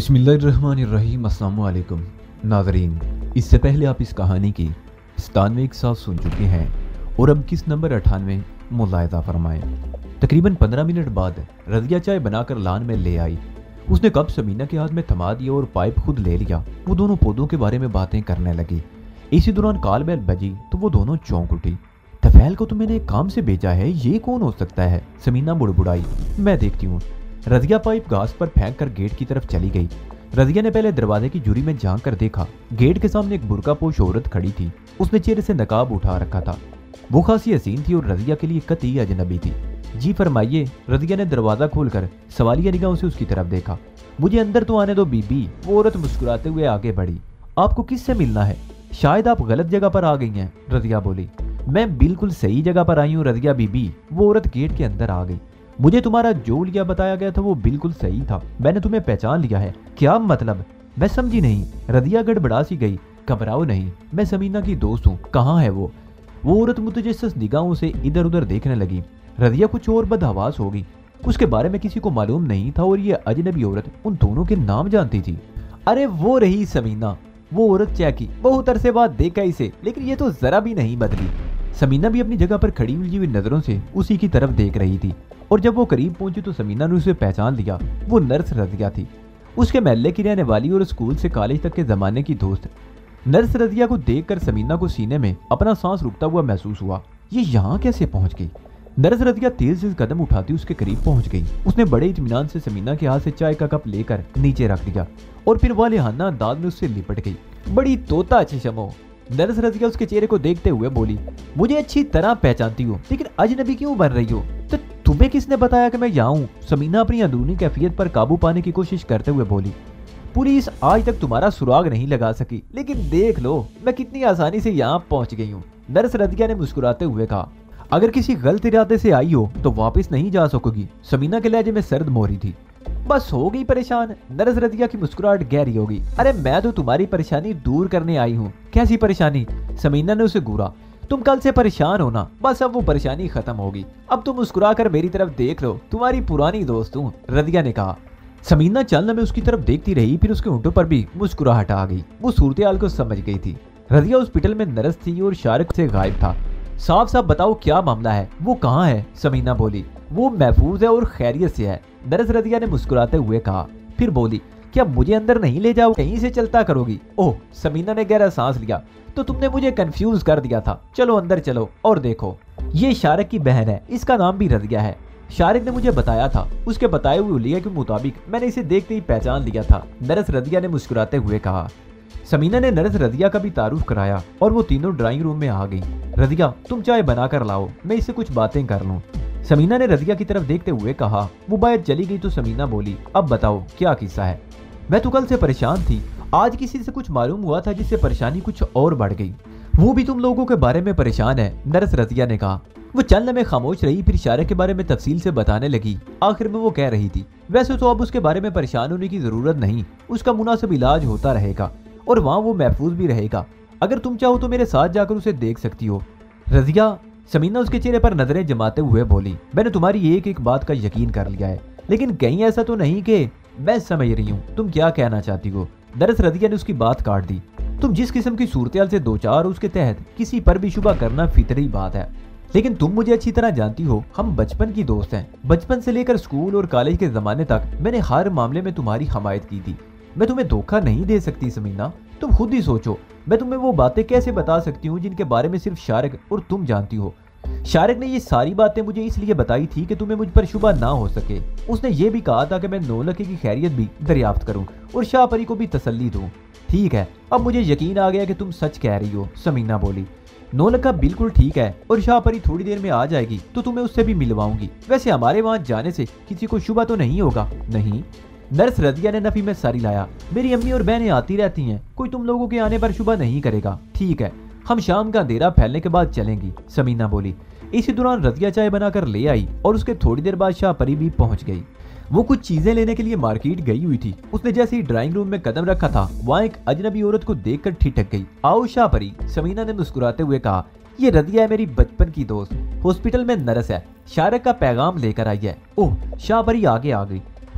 बिस्मिल्लाहिर्रहमानिर्रहीम। अस्सलाम वालेकुम नाज़रीन, इससे पहले आप इस कहानी की 97 एक साथ सुन चुके हैं और अब किस नंबर 98 मुलाहिज़ा फरमाएं। तकरीबन 15 मिनट बाद रज़िया चाय बनाकर लान में ले आई। उसने कप समीना के हाथ में थमा दिया और पाइप खुद ले लिया। वो दोनों पौधों के बारे में बातें करने लगी। इसी दौरान कॉल बेल बजी तो वो दोनों चौंक उठी। तफैल को तो मैंने एक काम से भेजा है, ये कौन हो सकता है? समीना बुड़बुड़ाई। मैं देखती हूँ। रज़िया पाइप घास पर फेंक कर गेट की तरफ चली गई। रज़िया ने पहले दरवाजे की झुरी में झांक कर देखा। गेट के सामने एक बुर्कापोश औरत खड़ी थी। उसने चेहरे से नकाब उठा रखा था। वो खासी हसीन थी और रज़िया के लिए कतई अजनबी थी। जी फरमाइए। रज़िया ने दरवाजा खोलकर सवालिया निगाहों से उसकी तरफ देखा। मुझे अंदर तो आने दो बीबी। वो औरत मुस्कुराते हुए आगे बढ़ी। आपको किससे मिलना है? शायद आप गलत जगह पर आ गई हैं, रज़िया बोली। मैं बिल्कुल सही जगह पर आई हूँ रज़िया बीबी। वो औरत गेट के अंदर आ गई। मुझे तुम्हारा जो लिया बताया गया था वो बिल्कुल सही था। मैंने तुम्हें पहचान लिया है। क्या मतलब? मैं समझी नहीं। रज़िया गड़बड़ा सी गई। घबराओ नहीं, मैं समीना की दोस्त हूँ। कहाँ है वो? औरत मुतजस्सिस निगाहों से इधर उधर देखने लगी। रज़िया कुछ और बदहवास हो गई। उसके बारे में किसी को मालूम नहीं था और ये अजनबी औरत उन दोनों के नाम जानती थी। अरे वो रही समीना। वो औरत चैकी। बहुत अरसे बाद देखा इसे, लेकिन ये तो जरा भी नहीं बदली। समीना भी अपनी जगह पर खड़ी उलझी हुई नजरों से उसी की तरफ देख रही थी और जब वो करीब पहुंची तो समीना ने उसे पहचान लिया। वो नर्स रज़िया थी, उसके महल्ले की रहने वाली और स्कूल से कॉलेज तक के जमाने की दोस्त। नर्स रज़िया को देखकर समीना को सीने में अपना सांस रुकता हुआ महसूस हुआ। ये यहाँ कैसे पहुंच गई? नर्स रज़िया तेज से कदम उठाती उसके करीब पहुंच गई। उसने बड़े इत्मीनान से समीना के हाथ से चाय का कप लेकर नीचे रख दिया और फिर वालेहाना अंदाज में उससे लिपट गई। बड़ी तोता चशमो। नर्स रज़िया उसके चेहरे को देखते हुए बोली, मुझे अच्छी तरह पहचानती हो, लेकिन अजनबी क्यों बन रही हो? तो तुम्हें किसने बताया कि मैं यहाँ हूँ? समीना अपनी अंदरूनी कैफियत पर काबू पाने की कोशिश करते हुए बोली। पुलिस आज तक तुम्हारा सुराग नहीं लगा सकी, लेकिन देख लो मैं कितनी आसानी से यहाँ पहुंच गई हूँ। नर्स रज़िया ने मुस्कुराते हुए कहा। अगर किसी गलत इरादे से आई हो तो वापस नहीं जा सकोगी। समीना के लहजे में सर्द मोहरी थी। बस हो गई परेशान। नर्स रज़िया की मुस्कुराहट गहरी हो गई। अरे मैं तो तुम्हारी परेशानी दूर करने आई हूँ। कैसी परेशानी? समीना ने उसे घूरा। तुम कल से परेशान हो ना, बस अब वो परेशानी खत्म होगी। अब तुम मुस्कुरा कर मेरी तरफ देख लो, तुम्हारी पुरानी दोस्त हूँ, रज़िया ने कहा। समीना चलने में उसकी तरफ देखती रही, फिर उसके होंठों पर भी मुस्कुराहट आ गई। वो सूरत-ए-हाल को समझ गई थी। रज़िया हॉस्पिटल में नर्स थी और शारक से गायब था। साफ साफ बताओ क्या मामला है? वो कहाँ है? समीना बोली। वो महफूज है और खैरियत से है, नर्स रज़िया ने मुस्कुराते हुए कहा। फिर बोली, क्या मुझे अंदर नहीं ले जाओ, कहीं से चलता करोगी? ओह, समीना ने गहरा सांस लिया। तो तुमने मुझे कंफ्यूज कर दिया था। चलो अंदर चलो और देखो। ये शारक की बहन है, इसका नाम भी रज़िया है। शारक ने मुझे बताया था। उसके बताए हुए हुलिया के मुताबिक मैंने इसे देखते ही पहचान लिया था, नर्स रज़िया ने मुस्कुराते हुए कहा। समीना ने नर्स रज़िया का भी तारुफ कराया और वो तीनों ड्राइंग रूम में आ गई। रज़िया, तुम चाय बना कर लाओ, मैं इससे कुछ बातें कर लूं, समीना ने रज़िया की तरफ देखते हुए कहा। वो बाहर चली गई तो समीना बोली, अब बताओ क्या किस्सा है? मैं तो कल से परेशान थी, आज किसी से कुछ मालूम हुआ था जिससे परेशानी कुछ और बढ़ गई। वो भी तुम लोगों के बारे में परेशान है, नर्स रज़िया ने कहा। वो चलने में खामोश रही, फिर शारक के बारे में तफसील से बताने लगी। आखिर में वो कह रही थी, वैसे तो अब उसके बारे में परेशान होने की जरूरत नहीं, उसका मुनासिब इलाज होता रहेगा और वहाँ वो महफूज भी रहेगा। अगर तुम चाहो तो मेरे साथ जाकर उसे देख सकती हो। रज़िया, समीना उसके चेहरे पर नजरें जमाते हुए बोली, मैंने तुम्हारी एक एक बात का यकीन कर लिया है, लेकिन कहीं ऐसा तो नहीं कि मैं समझ रही हूँ तुम क्या कहना चाहती हो। नर्स रज़िया ने उसकी बात काट दी। तुम जिस किस्म की सूरत-ए-हाल से दो चार, उसके तहत किसी पर भी शुबा करना फितरी बात है, लेकिन तुम मुझे अच्छी तरह जानती हो, हम बचपन की दोस्त हैं। बचपन से लेकर स्कूल और कॉलेज के जमाने तक मैंने हर मामले में तुम्हारी हमायत की थी। मैं तुम्हें धोखा नहीं दे सकती समीना, तुम खुद ही सोचो। मैं तुम्हें वो बातें कैसे बता सकती हूँ जिनके बारे में सिर्फ शारक और तुम जानती हो। शारक ने ये सारी बातें मुझे इसलिए बताई थी कि तुम्हें मुझ पर शुबा ना हो सके। उसने ये भी कहा था कि मैं नौलखे की खैरियत भी दरियाफ्त करूं और शाहपरी को भी तसल्ली दूं। ठीक है, अब मुझे यकीन आ गया कि तुम सच कह रही हो, समीना बोली। नौलखा बिल्कुल ठीक है और शाहपरी थोड़ी देर में आ जाएगी तो तुम्हें उससे भी मिलवाऊंगी। वैसे हमारे वहां जाने से किसी को शुबा तो नहीं होगा? नहीं, नर्स रज़िया ने नफी में सारी लाया। मेरी अम्मी और बहनें आती रहती हैं, कोई तुम लोगों के आने पर शुबा नहीं करेगा। ठीक है, हम शाम का अंधेरा फैलने के बाद चलेंगी, समीना बोली। इसी दौरान रज़िया चाय बनाकर ले आई और उसके थोड़ी देर बाद शाहपरी भी पहुंच गई। वो कुछ चीजें लेने के लिए मार्केट गई हुई थी। उसने जैसे ही ड्राइंग रूम में कदम रखा था, वहाँ एक अजनबी औरत को देखकर ठिठक गई। आओ शाहपरी, समीना ने मुस्कुराते हुए कहा। ये रज़िया है, मेरी बचपन की दोस्त, हॉस्पिटल में नर्स है, शारक का पैगाम लेकर आई है। ओह, शाहपरी आगे आ गई।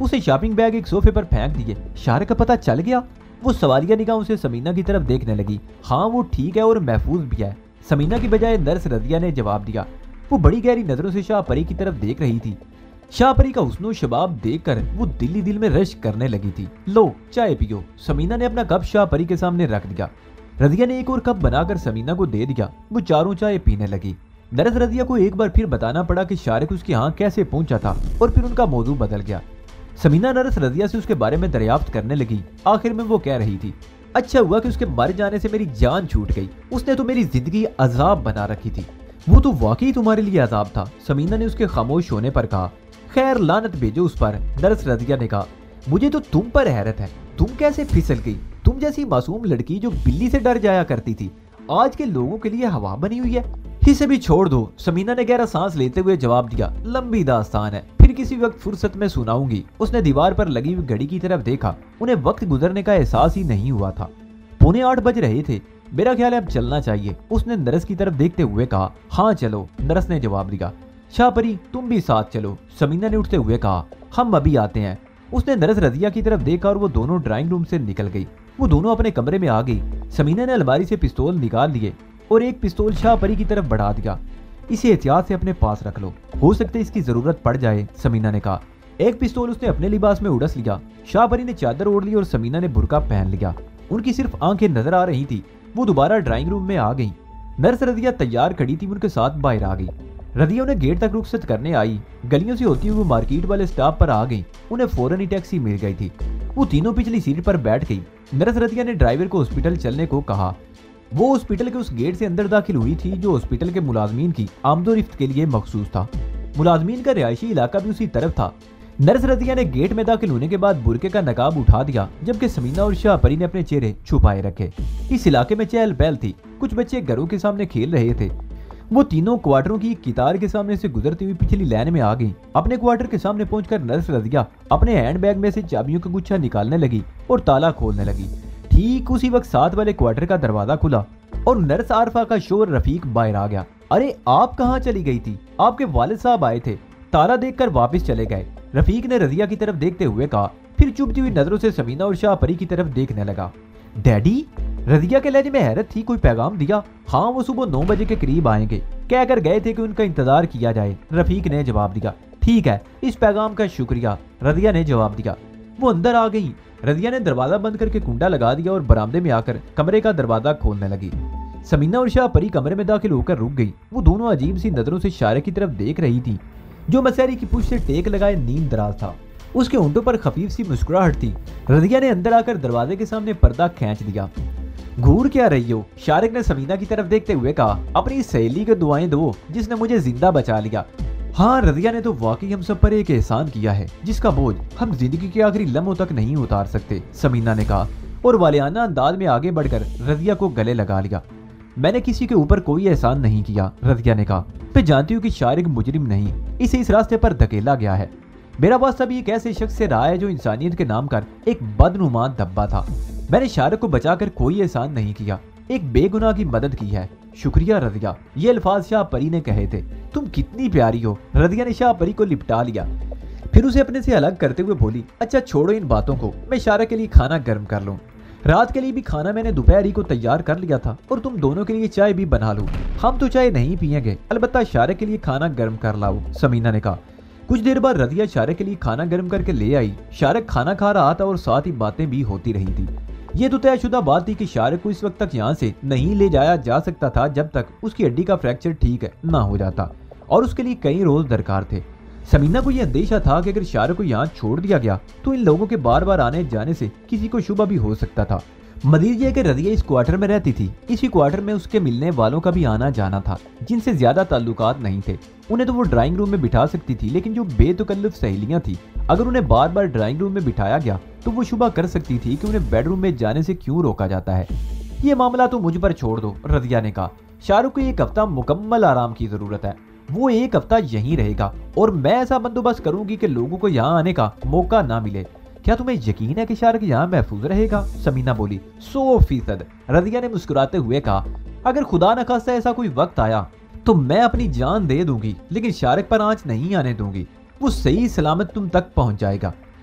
उसने शॉपिंग बैग एक सोफे पर फेंक दिए। शारक का पता चल गया। वो सवालिया निगाहों से समीना की तरफ देखने लगी। हाँ वो ठीक है और महफूज भी है, समीना की बजाय नर्स रजिया ने जवाब दिया। वो बड़ी गहरी नजरों से शाह परी की तरफ देख रही थी। शाह परी का हुस्न और शबाब देखकर वो दिल ही दिल में रश करने लगी थी। लो चाय पियो। समीना ने अपना कप शाह परी के सामने रख दिया। रजिया ने एक और कप बनाकर समीना को दे दिया। वो चारों चाय पीने लगी। नर्स रजिया को एक बार फिर बताना पड़ा कि शारिक उसके यहाँ कैसे पहुंचा था और फिर उनका मौजू बदल गया। समीना नर्स रजिया से उसके बारे में दरियाफ्त करने लगी। आखिर में वो कह रही थी, अच्छा हुआ कि उसके मर जाने से मेरी जान छूट गई, उसने तो मेरी जिंदगी अजाब बना रखी थी। वो तो वाकई तुम्हारे लिए अजाब था, समीना ने उसके खामोश होने पर कहा। खैर लानत भेजो उस पर, नर्स रजिया ने कहा। मुझे तो तुम पर हैरत है, तुम कैसे फिसल गई? तुम जैसी मासूम लड़की जो बिल्ली से डर जाया करती थी, आज के लोगों के लिए हवा बनी हुई है। इसे भी छोड़ दो, समीना ने गहरा सांस लेते हुए जवाब दिया। लंबी दास्तान है, फिर किसी वक्त फुर्सत में सुनाऊंगी। उसने दीवार पर लगी हुई घड़ी की तरफ देखा। उन्हें वक्त गुजरने का एहसास ही नहीं हुआ था। 7:45 बज रहे थे। मेरा ख्याल है अब चलना चाहिए, उसने नरस की तरफ देखते हुए कहा। हाँ चलो, नरस ने जवाब दिया। शाह परी तुम भी साथ चलो, समीना ने उठते हुए कहा। हम अभी आते हैं। उसने नरस रजिया की तरफ देखा और वो दोनों ड्राइंग रूम से निकल गई। वो दोनों अपने कमरे में आ गई। समीना ने अलमारी से पिस्तौल निकाल लिए और एक पिस्तौल शाह परी की तरफ बढ़ा दिया। इसे एहतियात से अपने पास रख लो, हो सकता है इसकी जरूरत पड़ जाए, समीना ने कहा। एक पिस्तौल उसने अपने लिबास में उड़स लिया। शाह परी ने चादर ओढ़ ली और समीना ने बुर्का पहन लिया। उनकी सिर्फ आंखें नजर आ रही थी। वो दोबारा ड्राइंग रूम में आ गई। नर्स रजिया तैयार खड़ी थी, उनके साथ बाहर आ गई। रजिया उन्हें गेट तक रुखसत करने आई। गलियों से होती हुई वो मार्केट वाले स्टॉप पर आ गई। उन्हें फौरन ही टैक्सी मिल गई थी। वो तीनों पिछली सीट पर बैठ गई। नर्स रजिया ने ड्राइवर को हॉस्पिटल चलने को कहा। वो हॉस्पिटल के उस गेट से अंदर दाखिल हुई थी जो हॉस्पिटल के मुलाजमीन की आमदोरफ्त के लिए मखसूस था। मुलाजमीन का रिहायशी इलाका भी उसी तरफ था। नर्स रजिया ने गेट में दाखिल होने के बाद बुरके का नकाब उठा दिया, जबकि समीना और शाह परी ने अपने चेहरे छुपाए रखे। इस इलाके में चहल पहल थी। कुछ बच्चे घरों के सामने खेल रहे थे। वो तीनों क्वार्टरों की कितार के सामने से गुजरती हुई पिछली लाइन में आ गई। अपने क्वार्टर के सामने पहुंचकर नर्स रजिया अपने हैंडबैग में से चाबियों का गुच्छा निकालने लगी और ताला खोलने लगी। ठीक उसी वक्त साथ वाले क्वार्टर का दरवाजा खुला और नर्स आरफा का शोर रफीक बाहर आ गया। अरे आप कहाँ चली गई थी? आपके वालिद साहब आए थे, ताला देखकर वापस चले गए, रफीक ने रजिया की तरफ देखते हुए कहा। फिर चुभती हुई नजरों से समीना और शाह परी की तरफ देखने लगा। डैडी? रजिया के लहजे में हैरत थी। कोई पैगाम दिया? हाँ वो सुबह 9 बजे के करीब आएंगे, कहकर गए थे कि उनका इंतजार किया जाए, रफीक ने जवाब दिया। ठीक है, इस पैगाम का शुक्रिया, रजिया ने जवाब दिया। वो अंदर आ गई। रजिया ने दरवाजा बंद करके कुंडा लगा दिया और बरामदे में आकर कमरे का दरवाजा खोलने लगी। समीना और शाह परी कमरे में दाखिल होकर रुक गई। वो दोनों अजीब सी नजरों से शारिक की तरफ देख रही थी, जो मसहरी की पुश से टेक लगाए नींद दराज था। उसके होंठों पर खफीफ सी मुस्कुराहट थी। रजिया ने अंदर आकर दरवाजे के सामने पर्दा खींच दिया। घूर क्या रही हो? शारिक ने समीना की तरफ देखते हुए कहा। अपनी सहेली को दुआएं दो जिसने मुझे जिंदा बचा लिया। हाँ, रजिया ने तो वाकई हम सब पर एक एहसान किया है जिसका बोझ हम जिंदगी के आखिरी लम्हों तक नहीं उतार सकते, समीना ने कहा और वालियाना अंदाज में आगे बढ़कर रजिया को गले लगा लिया। मैंने किसी के ऊपर कोई एहसान नहीं किया, रजिया ने कहा। मैं जानती हूँ कि शारिक मुजरिम नहीं, इसे इस रास्ते पर धकेला गया है। मेरा वास्ता भी एक ऐसे शख्स से रहा है जो इंसानियत के नाम कर एक बदनुमा धब्बा था। मैंने शारिक को बचाकर कोई एहसान नहीं किया, एक बेगुनाह की मदद की है। शुक्रिया रजिया, ये अल्फाज शाह परी ने कहे थे। तुम कितनी प्यारी हो, रजिया ने शाह परी को लिपटा लिया। फिर उसे अपने से अलग करते हुए बोली, अच्छा छोड़ो इन बातों को, मैं शारिक के लिए खाना गर्म कर लूं। रात के लिए भी खाना मैंने दोपहर ही को तैयार कर लिया था और तुम दोनों के लिए चाय भी बना लूं। हम तो चाय नहीं पियेंगे, अलबत्ता शारिक के लिए खाना गर्म कर लाओ, समीना ने कहा। कुछ देर बाद रजिया शारिक के लिए खाना गर्म करके ले आई। शारिक खाना खा रहा था और साथ ही बातें भी होती रही थी। ये तो तयशुदा बात थी कि शारिक को इस वक्त तक यहाँ से नहीं ले जाया जा सकता था जब तक उसकी हड्डी का फ्रैक्चर ठीक ना हो जाता, और उसके लिए कई रोज दरकार थे। समीना को यह अंदेशा था कि अगर शारिक को यहाँ छोड़ दिया गया तो इन लोगों के बार बार आने जाने से किसी को शुबा भी हो सकता था। मजीद यह कि रजिया इस क्वार्टर में रहती थी। इसी क्वार्टर में उसके मिलने वालों का भी आना जाना था जिनसे ज्यादा ताल्लुकात नहीं थे। उन्हें तो वो ड्राइंग रूम में बिठा सकती थी, लेकिन जो बेतकल्लुफ सहेलियां थी, अगर उन्हें बार बार ड्राइंग रूम में बिठाया गया तो वो शुबा कर सकती थी कि उन्हें बेडरूम में जाने से क्यों रोका जाता है। ये मामला तो मुझ पर छोड़ दो, रजिया ने कहा। शाहरुख को एक हफ्ता मुकम्मल आराम की जरूरत है। वो एक हफ्ता यहीं रहेगा और मैं ऐसा बंदोबस्त करूंगी कि लोगों को यहाँ आने का मौका ना मिले। क्या तुम्हें यकीन है कि शारिक यहाँ महफूज रहेगा? समीना बोली। 100%, रजिया ने मुस्कुराते हुए कहा। अगर खुदा न खास्ता ऐसा कोई वक्त आया तो मैं अपनी जान दे दूंगी, लेकिन शारिक पर आंच नहीं आने दूंगी। वो सही सलामत तुम तक पहुंच जाएगा।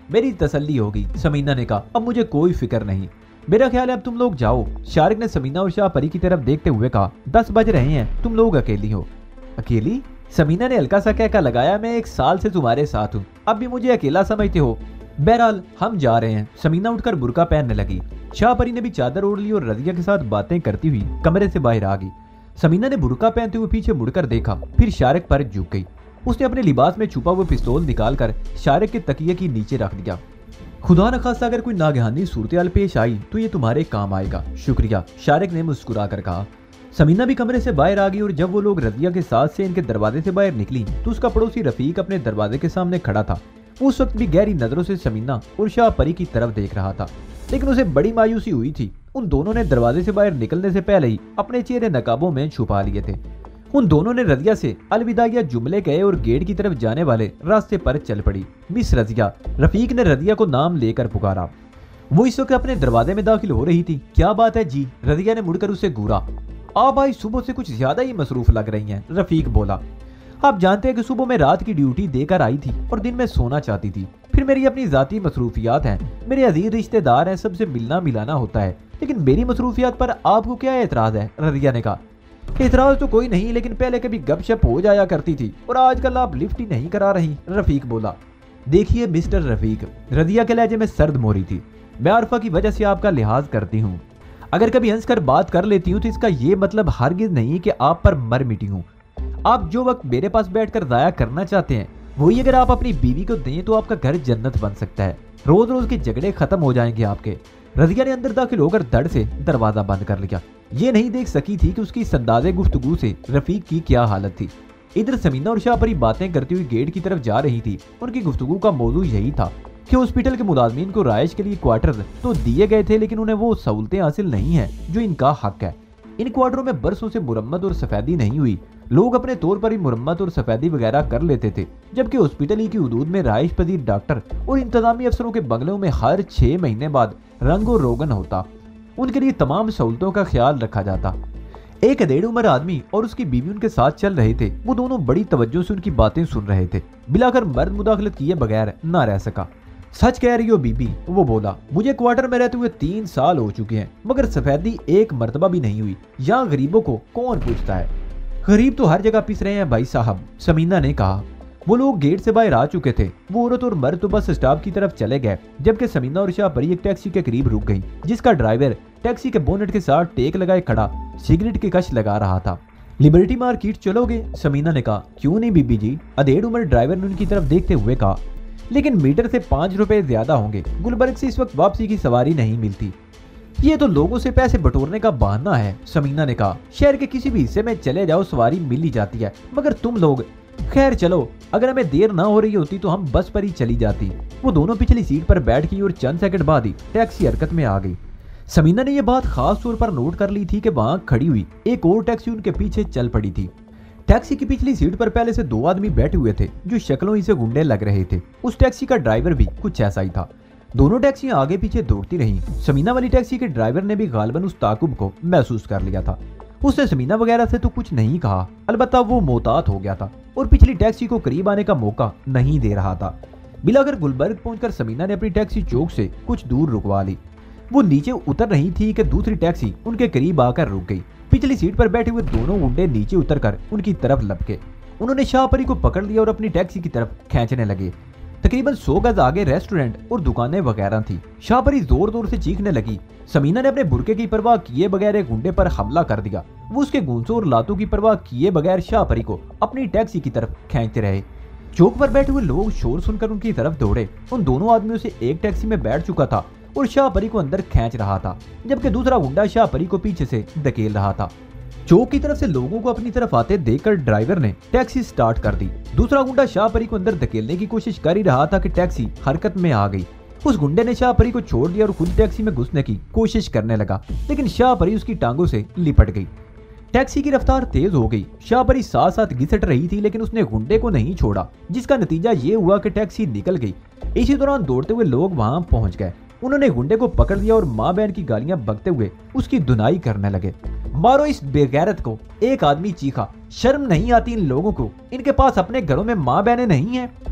मेरी तसल्ली होगी। समीना ने कहा, अब मुझे कोई फिक्र नहीं, मेरा ख्याल है अब तुम लोग जाओ। शारिक ने समीना और शाहपरी की तरफ देखते हुए कहा, 10 बज रहे हैं, तुम लोग अकेली हो। अकेली? समीना ने हल्का सा कहका लगाया, मैं 1 साल से तुम्हारे साथ हूँ, अब भी मुझे अकेला समझते हो? बहरहाल हम जा रहे हैं। समीना उठकर बुर्का पहनने लगी। शाहपरी ने भी चादर ओढ़ ली और रजिया के साथ बातें करती हुई कमरे से बाहर आ गई। समीना ने बुर्का पहनते हुए पीछे मुड़कर देखा, फिर शारिक पर झुक गई। उसने अपने लिबास में छुपा हुआ पिस्तौल निकालकर शारिक के तकिए के नीचे रख दिया। खुदा न खास्ता अगर कोई नागहानी सूरत पेश आई तो ये तुम्हारे काम आएगा। शुक्रिया, शारिक ने मुस्कुरा कर कहा। समीना भी कमरे से बाहर आ गई और जब वो लोग रजिया के साथ से इनके दरवाजे से बाहर निकली तो उसका पड़ोसी रफीक अपने दरवाजे के सामने खड़ा था। उस वक्त भी गहरी नजरों से समीना और शाहपरी की तरफ देख रहा था, लेकिन उसे बड़ी मायूसी हुई थी। उन दोनों ने दरवाजे से बाहर निकलने से पहले ही अपने चेहरे नकाबों में छुपा लिए थे। उन दोनों ने रजिया से अलविदाइया जुमले कहे और गेट की तरफ जाने वाले रास्ते पर चल पड़ी। मिस रजिया, रफीक ने रजिया को नाम लेकर पुकारा। वो इस वक्त अपने दरवाजे में दाखिल हो रही थी। क्या बात है जी? रजिया ने मुड़कर उसे घूरा। आप भाई सुबह से कुछ ज्यादा ही मसरूफ लग रही हैं, रफीक बोला। आप जानते हैं कि सुबह मैं रात की ड्यूटी देकर आई थी और दिन में सोना चाहती थी। फिर मेरी अपनी जाती मसरूफियात हैं, मेरे अजीज रिश्तेदार हैं, सबसे मिलना मिलाना होता है, लेकिन मेरी मसरूफियात पर आपको क्या एतराज है? रजिया ने कहा। एतराज तो कोई नहीं, लेकिन पहले कभी गपशप हो जाया करती थी और आजकल आप लिफ्ट ही नहीं करा रही, रफीक बोला। देखिए मिस्टर रफीक, रजिया के लहजे में सर्द मोरी थी, मैं आरफा की वजह से आपका लिहाज करती हूँ। अगर कभी हंसकर बात कर लेती हूँ तो इसका ये मतलब हरगिज नहीं कि आप पर मर मिटी हूँ। आप जो वक्त मेरे पास बैठकर जाया करना चाहते हैं वही अगर आप अपनी बीवी को दें तो आपका घर जन्नत बन सकता है। रोज रोज के झगड़े खत्म हो जाएंगे आपके। रजिया ने अंदर दाखिल होकर धड़ से दरवाजा बंद कर लिया। ये नहीं देख सकी थी कि उसकी संदाजे गुफ्तगू से रफीक की क्या हालत थी। इधर समीना और शाहपरी बातें करती हुई गेट की तरफ जा रही थी। उनकी गुफ्तगू का मौजू यही था कि हॉस्पिटल के मुलाजमीन को राइश के लिए क्वार्टर तो दिए गए थे, लेकिन उन्हें वो सहूलतें हासिल नहीं है जो इनका हक है। इन क्वार्टरों में बरसों से मुरम्मत और सफेदी नहीं हुई। लोग अपने तौर पर ही मुरम्मत और सफेदी वगैरह कर लेते थे, जबकि हॉस्पिटल ही की हदूद में राइश पजीर डॉक्टर और इंतजामी अफसरों के बंगलों में हर 6 महीने बाद रंग और रोगन होता। उनके लिए तमाम सहूलतों का ख्याल रखा जाता। एक अधेड़ उम्र आदमी और उसकी बीवी उनके साथ चल रहे थे। वो दोनों बड़ी तवज्जो से उनकी बातें सुन रहे थे। बिलाकर मर्द मुदाखलत किए बगैर न रह सका। सच कह रही हो बीबी, वो बोला। मुझे क्वार्टर में रहते हुए 3 साल हो चुके हैं, मगर सफेदी एक मर्तबा भी नहीं हुई। यहाँ गरीबों को कौन पूछता है? गरीब तो हर जगह पिस रहे हैं भाई साहब, समीना ने कहा। वो लोग गेट से बाहर आ चुके थे। वो औरत और मर्द तो बस स्टॉप की तरफ चले गए, जबकि समीना और शाहपरी एक टैक्सी के करीब रुक गई, जिसका ड्राइवर टैक्सी के बोनेट के साथ टेक लगाए खड़ा सिगरेट की कश लगा रहा था। लिबर्टी मार्केट चलोगे? समीना ने कहा। क्यों नहीं बीबी जी, अधेड़ उम्र ड्राइवर ने उनकी तरफ देखते हुए कहा। लेकिन मीटर से 5 रुपए ज्यादा होंगे। गुलबर्ग से इस वक्त वापसी की सवारी नहीं मिलती। ये तो लोगों से पैसे बटोरने का बहाना है, समीना ने कहा। शहर के किसी भी हिस्से में चले जाओ सवारी मिल ही जाती है, मगर तुम लोग। खैर चलो, अगर हमें देर ना हो रही होती तो हम बस पर ही चली जाती। वो दोनों पिछली सीट पर बैठ गई और चंद सेकंड बाद ही टैक्सी हरकत में आ गई। समीना ने यह बात खास तौर पर नोट कर ली थी कि वहां खड़ी हुई एक और टैक्सी उनके पीछे चल पड़ी थी। टैक्सी की पिछली सीट पर पहले से 2 आदमी बैठे हुए थे जो शक्लों ही से गुंडे लग रहे थे। उस टैक्सी का ड्राइवर भी कुछ ऐसा ही था। दोनों टैक्सियां आगे पीछे दौड़ती रहीं। समीना वाली टैक्सी के ड्राइवर ने भी गालिबन उस ताकुब को महसूस कर लिया था। उसने समीना वगैरह से तो कुछ नहीं कहा, अलबत्ता वो मोहतात हो गया था और पिछली टैक्सी को करीब आने का मौका नहीं दे रहा था। बिलाकर गुलबर्ग पहुंचकर समीना ने अपनी टैक्सी चौक से कुछ दूर रुकवा ली। वो नीचे उतर रही थी कि दूसरी टैक्सी उनके करीब आकर रुक गई। पिछली सीट पर बैठे हुए दोनों गुंडे नीचे उतरकर उनकी तरफ लपके। उन्होंने शाहपरी को पकड़ लिया और अपनी टैक्सी की तरफ खींचने लगे। तकरीबन 100 गज आगे रेस्टोरेंट और दुकानें वगैरह थी। शाहपरी जोर जोर से चीखने लगी। समीना ने अपने बुरके की परवाह किए बगैर एक गुंडे पर हमला कर दिया। वो उसके गूंसों और लातों की परवाह किए बगैर शाहपरी को अपनी टैक्सी की तरफ खींचते रहे। चौक पर बैठे हुए लोग शोर सुनकर उनकी तरफ दौड़े। उन दोनों आदमियों से एक टैक्सी में बैठ चुका था और शाहपरी को अंदर खींच रहा था, जबकि दूसरा गुंडा शाहपरी को पीछे से धकेल रहा था। चौक की तरफ से लोगों को अपनी तरफ आते देखकर ड्राइवर ने टैक्सी स्टार्ट कर दी। दूसरा गुंडा शाहपरी को अंदर धकेलने की कोशिश कर ही रहा था कि टैक्सी हरकत में आ गई। उस गुंडे ने शाहपरी को छोड़ दिया और खुद टैक्सी में घुसने की कोशिश करने लगा, लेकिन शाहपरी उसकी टांगों से लिपट गई। टैक्सी की रफ्तार तेज हो गई। शाहपरी साथ साथ घिसट रही थी, लेकिन उसने गुंडे को नहीं छोड़ा, जिसका नतीजा ये हुआ कि टैक्सी निकल गई। इसी दौरान दौड़ते हुए लोग वहां पहुंच गए। उन्होंने गुंडे को पकड़ लिया और माँ बहन की गालियां बकते हुए उसकी धुनाई करने लगे। मारो इस बेगैरत को, एक आदमी चीखा। शर्म नहीं आती इन लोगों को, इनके पास अपने घरों में माँ बहनें नहीं हैं।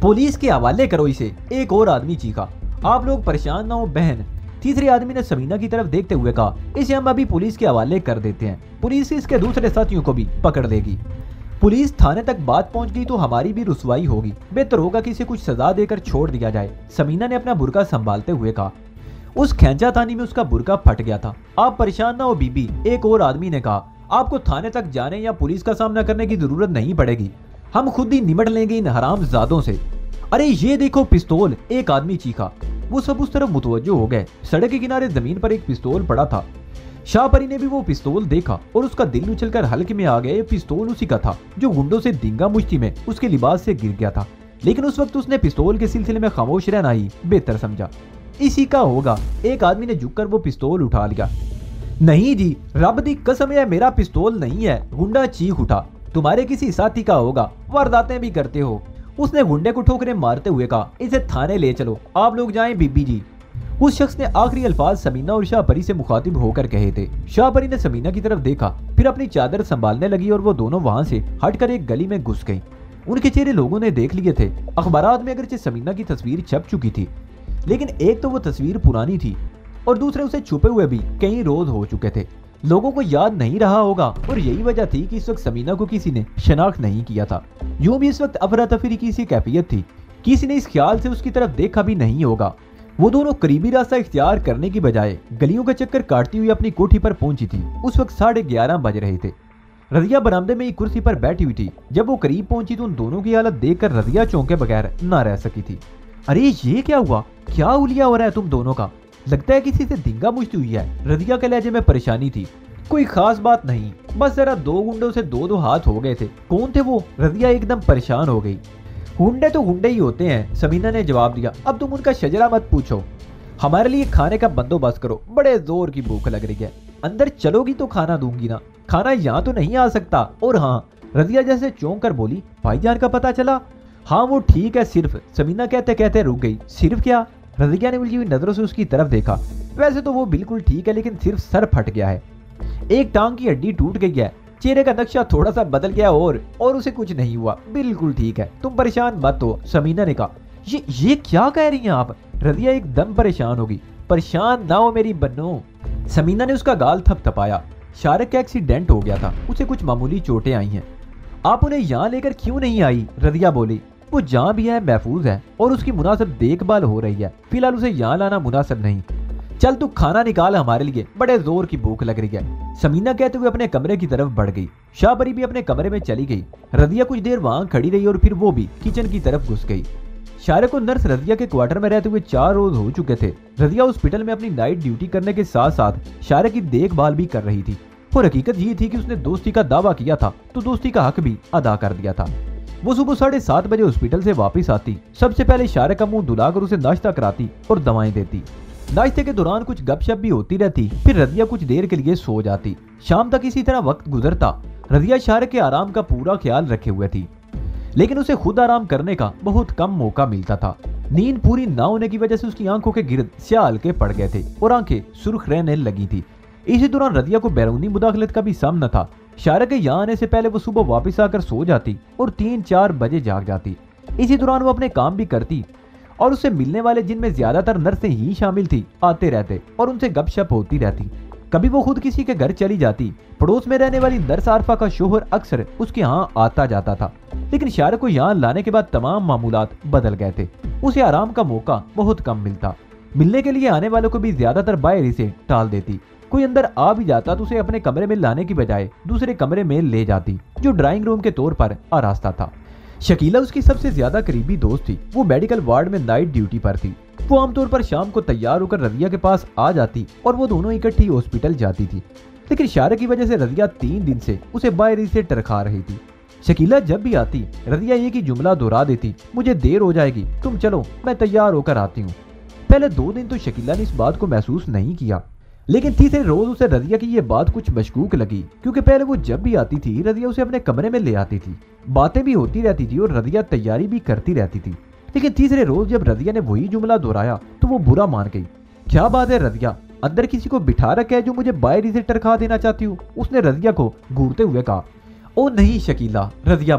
पुलिस के हवाले करो इसे, एक और आदमी चीखा। आप लोग परेशान ना हो बहन। तीसरे आदमी ने समीना की तरफ देखते हुए कहा, इसे हम अभी पुलिस के हवाले कर देते हैं, पुलिस इसके दूसरे साथियों को भी पकड़ लेगी। पुलिस थाने तक बात पहुंच गई तो हमारी भी रुसवाई होगी, बेहतर होगा कि इसे कुछ सजा देकर छोड़ दिया जाए, समीना ने अपना बुर्का संभालते हुए कहा। उस खैंचातानी में उसका बुर्का फट गया था। आप परेशान ना हो बीबी, एक और आदमी ने कहा। आपको थाने तक जाने या पुलिस का सामना करने की जरूरत नहीं पड़ेगी, हम खुद ही निमट लेंगे इन हरामजादों से। अरे ये देखो पिस्तौल, एक आदमी चीखा। वो सब उस तरफ मुतवज्जो हो गए। सड़क के किनारे जमीन पर एक पिस्तौल पड़ा था। शाहपरी ने भी वो पिस्तौल देखा और उसका दिल उछलकर हल्के में आ गया। ये पिस्तौल उसी का था जो गुंडों से दींगा मुश्ती में उसके लिबास से गिर गया था, लेकिन उस वक्त उसने पिस्तौल के सिलसिले में खामोश रहना ही बेहतर समझा। इसी का होगा, एक आदमी ने झुककर वो पिस्तौल उठा लिया। नहीं जी, रब दी कसम है मेरा पिस्तौल नहीं है, गुंडा चीख उठा। तुम्हारे किसी साथी का होगा, वारदातें भी करते हो। उसने गुंडे को ठोकरें मारते हुए कहा, इसे थाने ले चलो, आप लोग जाएं बीबी जी। उस शख्स ने आखिरी अल्फाज समीना और शाहपरी से मुखातिब होकर कहे थे। शाहपरी ने समीना की तरफ देखा, फिर अपनी चादर संभालने लगी और वो दोनों वहां से हटकर एक गली में घुस गई। उनके चेहरे लोगों ने देख लिए थे। अखबारात में अगरचे समीना की तस्वीर छप चुकी थी, लेकिन एक तो वो तस्वीर पुरानी थी और दूसरे उसे छुपे हुए भी कई रोज हो चुके थे। लोगों को याद नहीं रहा होगा और यही वजह थी कि इस वक्त समीना को किसी ने शनाख्त नहीं किया था। यूं भी इस वक्त अफरा तफरी की सी कैफियत थी, किसी ने इस ख्याल से उसकी तरफ देखा भी नहीं होगा। वो दोनों करीबी रास्ता इख्तियार करने की बजाय गलियों का चक्कर काटती हुई अपनी कोठी पर पहुंची थी। उस वक्त 11:30 बज रहे थे। रजिया बरामदे में एक कुर्सी पर बैठी हुई थी। जब वो करीब पहुंची तो उन दोनों की हालत देखकर रजिया चौंके बगैर न रह सकी थी। अरे ये क्या हुआ, क्या उलिया हो रहा है तुम दोनों का? लगता है किसी से दींगा मुश्ती हुई है। रजिया के लहजे में परेशानी थी। कोई खास बात नहीं, बस जरा दो गुंडों से दो हाथ हो गए थे। कौन थे वो? रजिया एकदम परेशान हो गई। गुंडे तो गुंडे ही होते हैं, समीना ने जवाब दिया। अब तुम उनका शजरा मत पूछो, हमारे लिए खाने का बंदोबस्त करो, बड़े जोर की भूख लग रही है। अंदर चलोगी तो खाना दूंगी ना, खाना यहाँ तो नहीं आ सकता। और हाँ, रजिया जैसे चौंक कर बोली, भाईजान का पता चला? हाँ वो ठीक है सिर्फ, समीना कहते कहते रुक गई। सिर्फ क्या? रजिया ने उलझी हुई नजरों से उसकी तरफ देखा। वैसे तो वो बिल्कुल ठीक है, लेकिन सिर्फ सर फट गया है, एक टांग की हड्डी टूट गई है, चेहरे का नक्शा थोड़ा सा बदल गया और उसे कुछ नहीं हुआ, बिल्कुल ठीक है, तुम परेशान मत हो, समीना ने कहा। ये क्या कह रही हैं आप? रजिया एकदम परेशान होगी। परेशान ना हो मेरी बन्नो, समीना ने उसका गाल थपथपाया। शारक का एक्सीडेंट हो गया था, उसे कुछ मामूली चोटें आई हैं। आप उन्हें यहाँ लेकर क्यों नहीं आई? रजिया बोली। वो जहाँ भी है महफूज है और उसकी मुनासिब देखभाल हो रही है, फिलहाल उसे यहाँ लाना मुनासिब नहीं। चल तू खाना निकाल हमारे लिए, बड़े जोर की भूख लग रही है, समीना कहते हुए अपने कमरे की तरफ बढ़ गई। शाहपरी भी अपने कमरे में चली गई। रजिया कुछ देर वहां खड़ी रही और फिर वो भी किचन की तरफ घुस गई। शारक और नर्स रजिया के क्वार्टर में रहते हुए 4 रोज हो चुके थे। रजिया हॉस्पिटल में अपनी नाइट ड्यूटी करने के साथ साथ शारक की देखभाल भी कर रही थी। और हकीकत ये थी कि उसने दोस्ती का दावा किया था तो दोस्ती का हक भी अदा कर दिया था। वो सुबह 7:30 बजे हॉस्पिटल से वापस आती। सबसे पहले शारक का मुंह धुलाकर उसे नाश्ता कराती और दवाएं देती। नाश्ते के दौरान कुछ गपशप भी होती रहती। फिर रजिया कुछ देर के लिए सो जाती। शाम तक इसी तरह वक्त गुजरता। रजिया शारक के आराम का पूरा ख्याल रखे हुए थी, लेकिन उसे खुद आराम करने का बहुत कम मौका मिलता था। नींद पूरी ना होने की वजह से उसकी आंखों के गिर्द स्याह हल्के पड़ गए थे और आंखें सुर्ख रहने लगी थी। इसी दौरान रजिया को बैरूनी मुदाखलत का भी सामना था। शारक के यहाँ आने से पहले वो सुबह वापस आकर सो जाती और 3-4 बजे जाग जाती। इसी दौरान वो अपने काम भी करती और उससे मिलने वाले, जिनमें ज्यादातर नर्सें ही शामिल थी, आते रहते और उनसे गपशप होती रहती। कभी वो खुद किसी के घर चली जाती। पड़ोस में रहने वाली नर्स आरफा का शोहर अक्सर उसके यहाँ आता जाता था, लेकिन शारक को यहाँ लाने के बाद तमाम मामूलात बदल गए थे। उसे आराम का मौका बहुत कम मिलता। मिलने के लिए आने वालों को भी ज्यादातर बाहर ही से टाल देती। कोई अंदर आ भी जाता तो उसे अपने कमरे में लाने की बजाय दूसरे कमरे में ले जाती, जो ड्राइंग रूम के तौर पर आरास्ता था। शकीला उसकी सबसे ज्यादा करीबी दोस्त थी। वो मेडिकल वार्ड में नाइट ड्यूटी पर थी। वो आमतौर पर शाम को तैयार होकर रजिया के पास आ जाती और वो दोनों इकट्ठी हॉस्पिटल जाती थी। लेकिन शारक की वजह से रजिया 3 दिन से उसे बाहर से टरखा रही थी। शकीला जब भी आती, रजिया एक ही जुमला दोहरा देती, मुझे देर हो जाएगी, तुम चलो, मैं तैयार होकर आती हूँ। पहले 2 दिन तो शकीला ने इस बात को महसूस नहीं किया, लेकिन तीसरे रोज उसे रजिया की ये बात कुछ मशकूक लगी, क्योंकि पहले वो जब भी आती थी रजिया उसे अपने कमरे में ले आती थी। बातें भी होती रहती थी और रजिया तैयारी भी करती रहती थी। लेकिन तीसरे रोज जब रजिया ने वही जुमला दोहराया तो वो बुरा मान गई। क्या बात है रजिया, अंदर किसी को बिठा रखा है जो मुझे बाहर से टरखा देना चाहती हूँ? उसने रजिया को घूरते हुए कहा। ओ नहीं शकीला, रजिया बोली,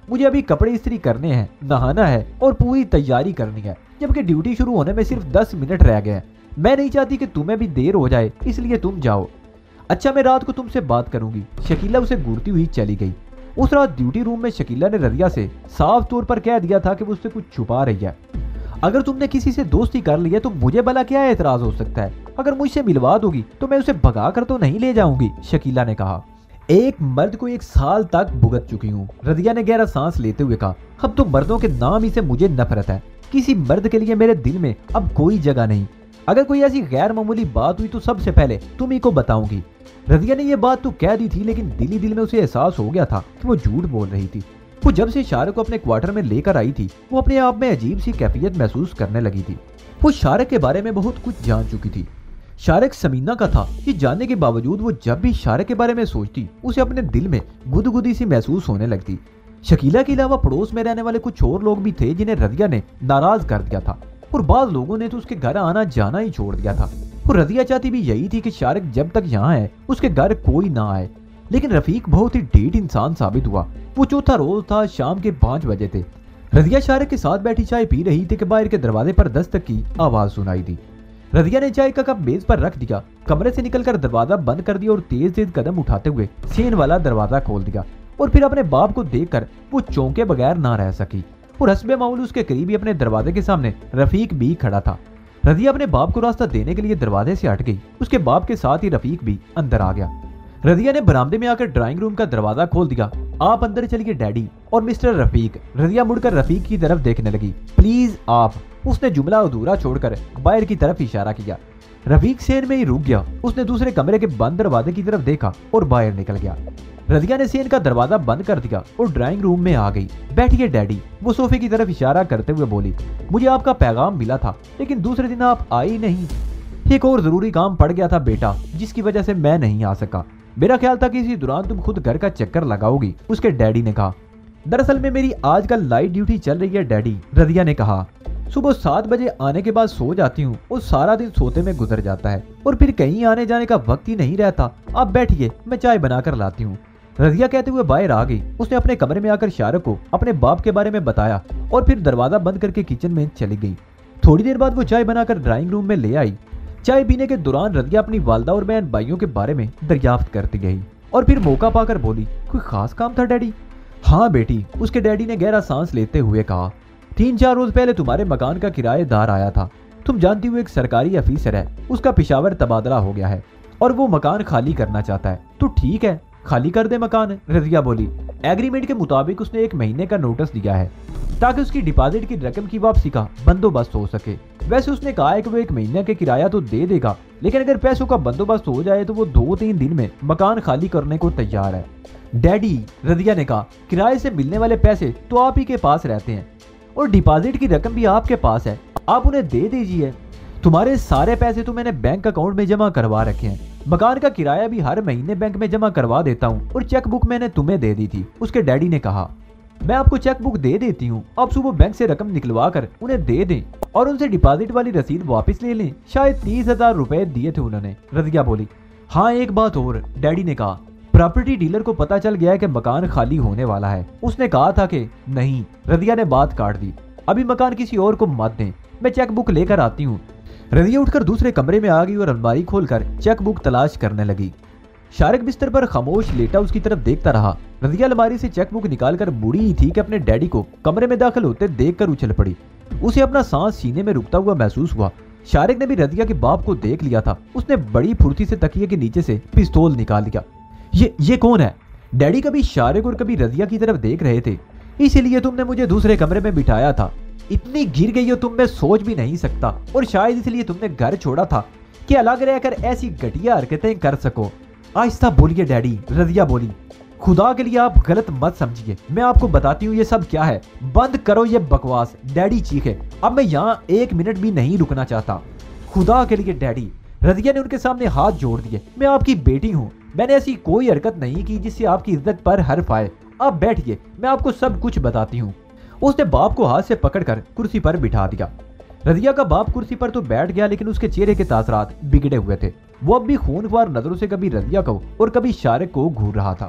मुझे अभी कपड़े इस्त्री करने हैं, नहाना है और पूरी तैयारी करनी है, जबकि ड्यूटी शुरू होने में सिर्फ 10 मिनट रह गए हैं। मैं नहीं चाहती कि तुम्हें भी देर हो जाए, इसलिए तुम जाओ। अच्छा, मैं रात को तुमसे बात करूंगी। शकीला उसे घूरती हुई चली गई। उस रात ड्यूटी रूम में शकीला ने रदिया से साफ तौर पर कह दिया था कि वो उससे कुछ छुपा रही है। अगर तुमने किसी से दोस्ती कर ली है तो मुझे भला क्या एतराज हो सकता है? अगर मुझसे मिलवा दोगी तो मैं उसे भगा कर तो नहीं ले जाऊंगी, शकीला ने कहा। एक मर्द को 1 साल तक भुगत चुकी हूँ, रदिया ने गहरा सांस लेते हुए कहा। अब तो मर्दों के नाम ही से मुझे नफरत है। किसी मर्द के लिए मेरे दिल में अब कोई जगह नहीं। अगर कोई ऐसी गैर मामूली बात हुई तो सबसे पहले तुम ही को बताऊंगी। रदिया ने यह बात तो कह दी थी, लेकिन दिल ही दिल में उसे एहसास हो गया था कि वो झूठ बोल रही थी। वो जब से शारक को अपने क्वार्टर में लेकर आई थी, वो अपने आप में अजीब सी कैफियत महसूस करने लगी थी। वो शारक के बारे में बहुत कुछ जान चुकी थी। शारक समीना का था, ये जानने के बावजूद वो जब भी शारक के बारे में सोचती, उसे अपने दिल में गुदगुदी सी महसूस होने लगती। शकीला के अलावा पड़ोस में रहने वाले कुछ और लोग भी थे जिन्हें रदिया ने नाराज कर दिया था, और बाद लोगों ने तो उसके घर आना जाना ही छोड़ दिया था। और रदिया चाहती भी यही थी कि शारक जब तक यहाँ है उसके घर कोई ना आए। लेकिन रफीक बहुत ही ढीठ इंसान साबित हुआ। वो चौथा रोज था, शाम के 5 बजे थे। रदिया शारक के साथ बैठी चाय पी रही थी कि बाहर के दरवाजे पर दस्तक की आवाज सुनाई दी। रदिया ने चाय का कप मेज पर रख दिया, कमरे से निकलकर दरवाजा बंद कर दिया और तेज तेज कदम उठाते हुए सेन वाला दरवाजा खोल दिया। और फिर अपने बाप को देखकर वो चौंके बगैर ना रह सकी। और हस्बे मामूल उसके करीब ही अपने दरवाजे के सामने रफीक भी खड़ा था। रदिया अपने बाप को रास्ता देने के लिए दरवाजे से हट गई। उसके बाप के साथ ही रफीक भी अंदर आ गया। रदिया ने बरामदे में आकर ड्राइंग रूम का दरवाजा खोल दिया। आप अंदर चलिए डैडी और मिस्टर रफीक। रदिया मुड़कर रफीक की तरफ देखने लगी। प्लीज आप, उसने जुमला अधूरा छोड़कर बाहर की तरफ इशारा किया। रफीक सेन में ही रुक गया। उसने दूसरे कमरे के बंद दरवाजे की तरफ देखा और बाहर निकल गया। रदिया ने सेन का दरवाजा बंद कर दिया और ड्राइंग रूम में आ गई। बैठिए डैडी, वो सोफे की तरफ इशारा करते हुए बोली। मुझे आपका पैगाम मिला था, लेकिन दूसरे दिन आप आई नहीं। एक और जरूरी काम पड़ गया था बेटा, जिसकी वजह से मैं नहीं आ सका। मेरा ख्याल था कि इसी दौरान तुम खुद घर का चक्कर लगाओगी, उसके डैडी ने कहा। दरअसल में मेरी आजकल नाइट ड्यूटी चल रही है डैडी, रदिया ने कहा। सुबह 7 बजे आने के बाद सो जाती हूँ और सारा दिन सोते में गुजर जाता है, और फिर कहीं आने जाने का वक्त ही नहीं रहता। आप बैठिए, मैं चाय बनाकर लाती हूँ। रदिया कहते हुए बाहर आ गई। उसने अपने कमरे में आकर शारक को अपने बाप के बारे में बताया और फिर दरवाजा बंद करके किचन में चली गई। थोड़ी देर बाद वो चाय बनाकर ड्राइंग रूम में ले आई। चाय पीने के दौरान रदिया अपनी वालदा और बहन भाइयों के बारे में दरियाफ्त करती गई और फिर मौका पाकर बोली, कोई खास काम था डैडी? हाँ बेटी, उसके डैडी ने गहरा सांस लेते हुए कहा। 3-4 रोज पहले तुम्हारे मकान का किराएदार आया था। तुम जानती हो एक सरकारी अफीसर है, उसका पेशावर तबादला हो गया है और वो मकान खाली करना चाहता है। तो ठीक है, खाली कर दे मकान, रजिया बोली। एग्रीमेंट के मुताबिक उसने 1 महीने का नोटिस दिया है ताकि उसकी डिपॉजिट की रकम की वापसी का बंदोबस्त हो सके। वैसे उसने कहा है कि वो 1 महीने के किराया तो दे देगा, लेकिन अगर पैसों का बंदोबस्त हो जाए तो वो 2-3 दिन में मकान खाली करने को तैयार है। डैडी, रदिया ने कहा, किराए से मिलने वाले पैसे तो आप ही के पास रहते हैं और डिपॉजिट की रकम भी आपके पास है, आप उन्हें दे दीजिए। तुम्हारे सारे पैसे तो मैंने बैंक अकाउंट में जमा करवा रखे हैं। मकान का किराया भी हर महीने बैंक में जमा करवा देता हूँ और चेक बुक मैंने तुम्हें दे दी थी, उसके डैडी ने कहा। मैं आपको चेक बुक दे देती हूँ, आप सुबह बैंक से रकम निकलवा कर उन्हें दे दें और उनसे डिपॉजिट वाली रसीद वापस ले लें। शायद 30,000 रुपए दिए थे उन्होंने, रजिया बोली। हाँ, एक बात और, डैडी ने कहा, प्रॉपर्टी डीलर को पता चल गया है कि मकान खाली होने वाला है। उसने कहा था कि नहीं, रदिया ने बात काट दी, अभी मकान किसी और को मत दें, मैं चेक बुक लेकर आती हूँ। रदिया उठकर दूसरे कमरे में आ गई और अलमारी खोलकर चेक बुक तलाश करने लगी। शारक बिस्तर पर खामोश लेटा उसकी तरफ देखता रहा। रदिया अलमारी से चेक बुक निकालकर मुड़ी ही थी कि अपने डैडी को कमरे में दाखिल होते देखकर उछल पड़ी। उसे अपना सांस सीने में रुकता हुआ महसूस हुआ। शारक ने भी रदिया के बाप को देख लिया था। उसने बड़ी फुर्ती से तकिए के नीचे से पिस्तौल निकाल लिया। ये कौन है? डैडी कभी शारक और कभी रदिया की तरफ देख रहे थे। इसीलिए तुमने मुझे दूसरे कमरे में बिठाया था। इतनी गिर गई हो तुम, मैं सोच भी नहीं सकता, और शायद इसलिए तुमने घर छोड़ा था कि अलग रहकर ऐसी घटिया हरकतें कर सको। आहिस्ता बोलिए डैडी, रदिया बोली। खुदा के लिए आप गलत मत समझिए, मैं आपको बताती हूँ ये सब क्या है। बंद करो ये बकवास, डैडी चीखे। अब मैं यहाँ 1 मिनट भी नहीं रुकना चाहता। खुदा के लिए डैडी, रदिया ने उनके सामने हाथ जोड़ दिए। मैं आपकी बेटी हूँ, मैंने ऐसी कोई हरकत नहीं की जिससे आपकी इज्जत पर हर्फ आए। आप बैठिए, मैं आपको सब कुछ बताती हूँ। उसने बाप को हाथ से पकड़कर कुर्सी पर बिठा दिया। रदिया का बाप कुर्सी पर तो बैठ गया, लेकिन उसके चेहरे के तासरात बिगड़े हुए थे। वो अब भी खूनख्वार नजरों से कभी रदिया को और कभी शारक को घूर रहा था।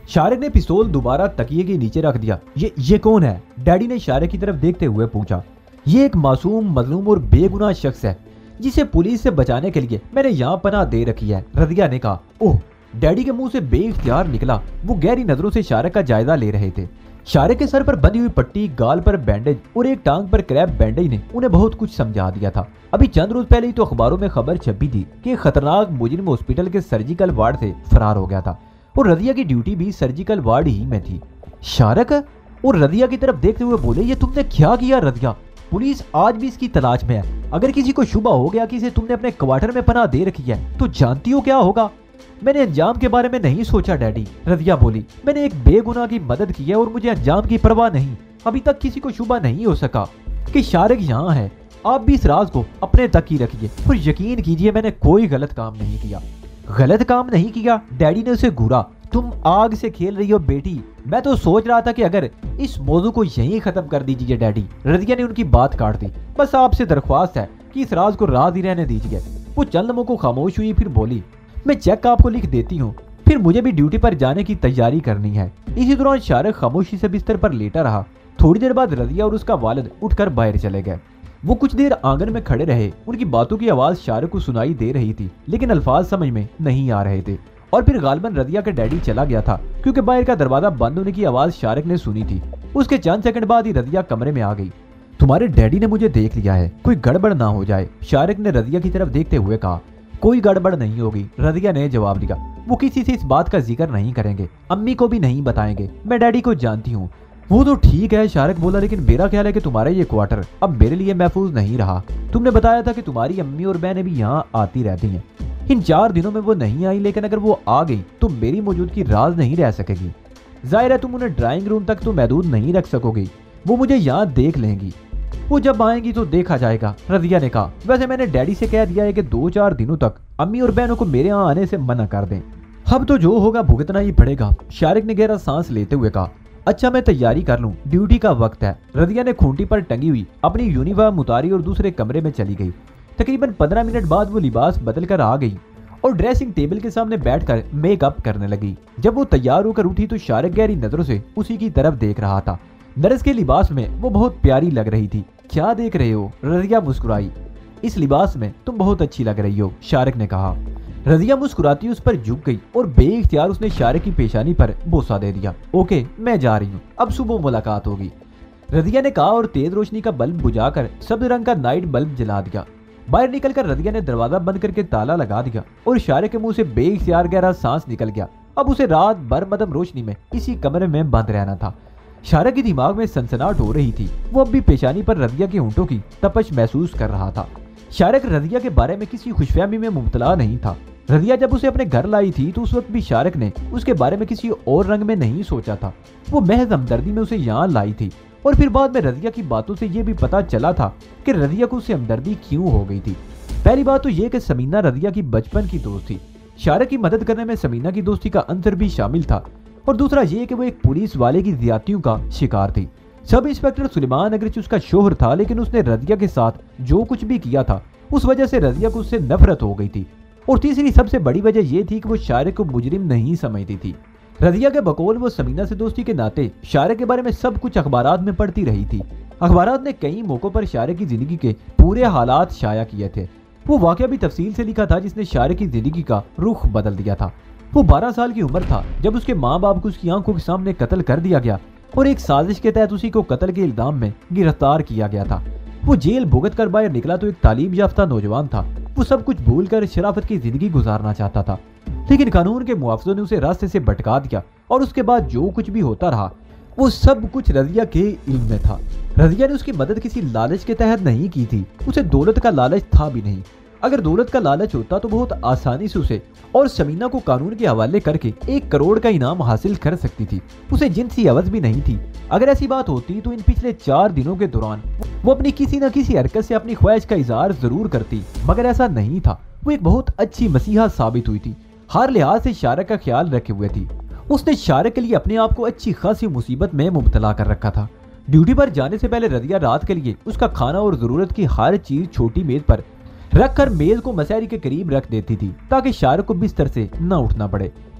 शारक ने पिस्तौल दोबारा तकिए के नीचे रख दिया। ये कौन है? डैडी ने शारक की तरफ देखते हुए पूछा। ये एक मासूम, मजलूम और बेगुनाह शख्स है जिसे पुलिस से बचाने के लिए मैंने यहाँ पनाह दे रखी है, रज़िया ने कहा। ओह, डैडी के मुंह से बेइख्तियार निकला। वो गहरी नजरों से शारक का जायजा ले रहे थे। शारक के सर पर बंधी हुई पट्टी, गाल पर बैंडेज और एक टांग पर क्रैप बैंडेज ने उन्हें बहुत कुछ समझा दिया था। अभी चंद रोज पहले ही तो अखबारों में खबर छपी थी कि खतरनाक मुजरिम हॉस्पिटल के सर्जिकल वार्ड से फरार हो गया था और रज़िया की ड्यूटी भी सर्जिकल वार्ड ही में थी। शारक और रज़िया की तरफ देखते हुए बोले, ये तुमने क्या किया रज़िया? पुलिस आज भी इसकी तलाश में है। अगर किसी को शुबा हो गया कि इसे तुमने अपने क्वार्टर में पनाह दे रखी है तो जानती हो क्या होगा? मैंने अंजाम के बारे में नहीं सोचा डैडी, रज़िया बोली। मैंने एक बेगुनाह की मदद की है और मुझे अंजाम की परवाह नहीं। अभी तक किसी को शुबा नहीं हो सका कि शारक यहाँ है। आप भी इस राज को अपने तक ही रखिए और यकीन कीजिए मैंने कोई गलत काम नहीं किया। गलत काम नहीं किया? डैडी ने उसे घूरा। तुम आग से खेल रही हो बेटी। मैं तो सोच रहा था कि अगर इस मौजू को यहीं खत्म कर दीजिए डैडी। रज़िया ने उनकी बात काट दी। बस आपसे दरख्वास्त है कि इस राज को राज ही रहने दीजिए। वो चंद लम्हों को खामोश हुई, फिर बोली, मैं चेक आपको लिख देती हूँ, फिर मुझे भी ड्यूटी पर जाने की तैयारी करनी है। इसी दौरान शारक खामोशी से बिस्तर पर लेटा रहा। थोड़ी देर बाद रज़िया और उसका वालिद उठकर बाहर चले गए। वो कुछ देर आंगन में खड़े रहे। उनकी बातों की आवाज शारक को सुनाई दे रही थी लेकिन अल्फाज समझ में नहीं आ रहे थे। और फिर गालिबन रज़िया के डैडी चला गया था क्योंकि बाहर का दरवाजा बंद होने की आवाज शारक ने सुनी थी। उसके चंद सेकंड बाद ही रज़िया कमरे में आ गई। तुम्हारे डैडी ने मुझे देख लिया है, कोई गड़बड़ ना हो जाए, शारक ने रज़िया की तरफ देखते हुए कहा। कोई गड़बड़ नहीं होगी, रज़िया ने जवाब दिया। वो किसी से इस बात का जिक्र नहीं करेंगे, अम्मी को भी नहीं बताएंगे। मैं डैडी को जानती हूँ। वो तो ठीक है, शारक बोला, लेकिन मेरा ख्याल है कि तुम्हारा ये क्वार्टर अब मेरे लिए महफूज नहीं रहा। तुमने बताया था कि तुम्हारी अम्मी और बहनें भी यहाँ आती रहती हैं। इन 4 दिनों में वो नहीं आई, लेकिन अगर वो आ गई तो मेरी मौजूदगी राज नहीं रह सकेगी। जाहिर है तुम उन्हें ड्राइंग रूम तक तो महदूद नहीं रख सकोगी। वो मुझे यहाँ देख लेंगी। वो जब आएंगी तो देखा जाएगा, रज़िया ने कहा। वैसे मैंने डैडी से कह दिया है कि 2-4 दिनों तक अम्मी और बहनों को मेरे यहाँ आने से मना कर दें। अब तो जो होगा भुगतना ही पड़ेगा, शारक ने गहरा सांस लेते हुए कहा। अच्छा मैं तैयारी कर लूं, ड्यूटी का वक्त है। रज़िया ने खूंटी पर टंगी हुई अपनी यूनिफॉर्म उतारी और दूसरे कमरे में चली गई। तकरीबन 15 मिनट बाद वो लिबास बदल कर आ गई और ड्रेसिंग टेबल के सामने बैठकर मेकअप करने लगी। जब वो तैयार होकर उठी तो शारक गहरी नजरों से उसी की तरफ देख रहा था। नर्स के लिबास में वो बहुत प्यारी लग रही थी। क्या देख रहे हो? रज़िया मुस्कुराई। इस लिबास में तुम बहुत अच्छी लग रही हो, शारक ने कहा। रज़िया मुस्कुराती उस पर झुक गई और बेइख्तियार उसने शारक की पेशानी पर बोसा दे दिया। ओके मैं जा रही हूँ, अब सुबह मुलाकात होगी, रज़िया ने कहा और तेज रोशनी का बल्ब बुझाकर सब्ज रंग का नाइट बल्ब जला दिया। बाहर निकलकर रज़िया ने दरवाजा बंद करके ताला लगा दिया और शारक के मुंह से बेइख्तियार गहरा सांस निकल गया। अब उसे रात भर मदम रोशनी में इसी कमरे में बंद रहना था। शारक के दिमाग में सनसनाहट हो रही थी। वो अब भी पेशानी पर रज़िया के होंठों की तपश महसूस कर रहा था। शारक रज़िया के बारे में किसी खुशफहमी में मुब्तला नहीं था। रज़िया जब उसे अपने घर लाई थी तो उस वक्त भी शारक ने उसके बारे में किसी और रंग में नहीं सोचा था। वो महज हमदर्दी में उसे यहाँ लाई थी और फिर बाद में रज़िया की बातों से ये भी पता चला था कि रज़िया को उससे हमदर्दी क्यों हो गई थी। पहली बात तो ये कि समीना रज़िया की बचपन की दोस्त थी। शारक की मदद करने में समीना की दोस्ती का अंतर भी शामिल था। और दूसरा ये कि वो एक पुलिस वाले की ज्यादतियों का शिकार थी। सब इंस्पेक्टर सुलेमान अगरचे उसका शोहर था, लेकिन उसने रज़िया के साथ जो कुछ भी किया था उस वजह से रज़िया को उससे नफरत हो गई थी। और तीसरी सबसे बड़ी वजह यह थी कि वो शारक को मुजरिम नहीं समझती थी। रज़िया के बकौल वो समीना से दोस्ती के नाते शारक के बारे में सब कुछ अखबारात में पढ़ती रही थी। अखबारात ने कई मौकों पर शारक की जिंदगी के पूरे हालात शाया किए थे। वो वाकया भी तफसील से लिखा था जिसने शारक की जिंदगी का रुख बदल दिया था। वो 12 साल की उम्र था जब उसके माँ बाप को उसकी आंखों के सामने कत्ल कर दिया गया और एक साजिश के तहत उसी को कत्ल के इल्जाम में गिरफ्तार किया गया था। वो जेल भुगत कर बाहर निकला तो एक तालीम याफ्ता नौजवान था। वो सब कुछ भूलकर शराफत की जिंदगी गुजारना चाहता था, लेकिन कानून के मुआवजों ने उसे रास्ते से भटका दिया और उसके बाद जो कुछ भी होता रहा वो सब कुछ रज़िया के इल्म में था। रज़िया ने उसकी मदद किसी लालच के तहत नहीं की थी। उसे दौलत का लालच था भी नहीं। अगर दौलत का लालच होता तो बहुत आसानी से उसे और समीना को कानून के हवाले करके 1 करोड़ का इनाम हासिल कर सकती थी। उसे जिनसी अवज भी नहीं थी। अगर ऐसी बात होती तो इन पिछले 4 दिनों के दौरान वो अपनी किसी न किसी हरकत से अपनी ख्वाहिश का इजहार जरूर करती, मगर ऐसा नहीं था। वो एक बहुत अच्छी मसीहा साबित हुई थी। हर लिहाज से शारक का ख्याल रखे हुए थी। उसने शारक के लिए अपने आप को अच्छी खासी मुसीबत में मुब्तला कर रखा था। ड्यूटी पर जाने से पहले रज़िया रात के लिए उसका खाना और जरूरत की हर चीज छोटी मेज पर रखकर मेज को मसहरी के करीब रख देती थी ताकि शारक को बिस्तर से न उठना पड़े।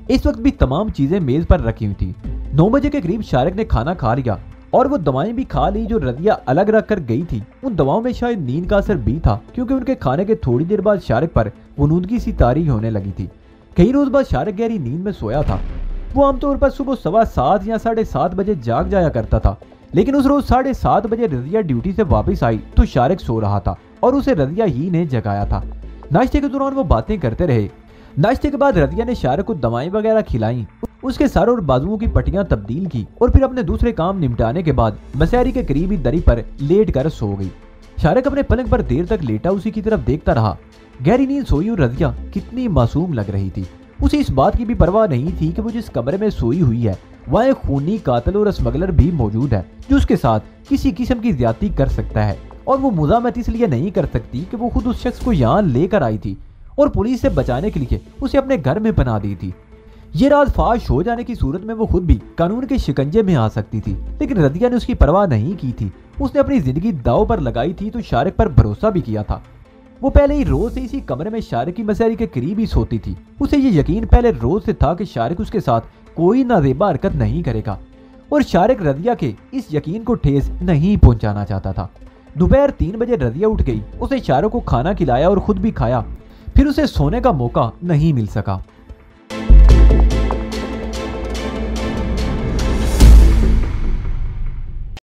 इस वक्त भी तमाम चीजें मेज पर रखी हुई थी। 9 बजे के करीब शारिक ने खाना खा लिया और वो दवाएं भी खा ली जो रजिया अलग रख कर गई थी। उन दवाओं में शायद नींद का असर भी था, क्योंकि उनके खाने के थोड़ी देर बाद शारिक पर वनूदगी सी तारी होने लगी थी। कई रोज बाद शारिक गहरी नींद में सोया था। वो आमतौर पर सुबह 7:15 या 7:30 बजे जाग जाया करता था, लेकिन उस रोज 7:30 बजे रजिया ड्यूटी से वापस आई तो शारिक सो रहा था और उसे रजिया ही ने जगाया था। नाश्ते के दौरान वो बातें करते रहे। नाश्ते के बाद रजिया ने शारिक को दवाएं वगैरह खिलाई, उसके सर और बाजुओं की पट्टियां तब्दील की और फिर अपने दूसरे काम निपटाने के बाद मसहरी के करीब ही दरी पर लेट कर सो गई। शारिक अपने पलंग पर देर तक लेटा उसी की तरफ देखता रहा। गहरी नींद सोई और रजिया कितनी मासूम लग रही थी। उसे इस बात की भी परवाह नहीं थी कि वो जिस कमरे में सोई हुई है वहाँ एक खूनी कातिल और स्मगलर भी मौजूद है जो उसके साथ किसी किस्म की ज्यादती कर सकता है, और वो मुजामत इसलिए नहीं कर सकती कि वो खुद उस शख्स को यहाँ लेकर आई थी और पुलिस से बचाने के लिए उसे अपने घर में बना दी थी। ये राज फाश हो जाने की सूरत में वो खुद भी कानून के शिकंजे में आ सकती थी, लेकिन रजिया ने उसकी परवाह नहीं की थी। उसने अपनी जिंदगी दांव पर लगाई थी तो शारिक पर भरोसा भी किया था। वो पहले ही रोज से इसी कमरे में शारिक की मसहरी के करीब ही सोती थी। उसे ये यकीन पहले रोज से था कि शारिक उसके साथ कोई नाजेबा हरकत नहीं करेगा, और शारिक रजिया के इस यकीन को ठेस नहीं पहुंचाना चाहता था। दोपहर 3 बजे रजिया उठ गई। उसने शारिक को खाना खिलाया और खुद भी खाया, फिर उसे सोने का मौका नहीं मिल सका।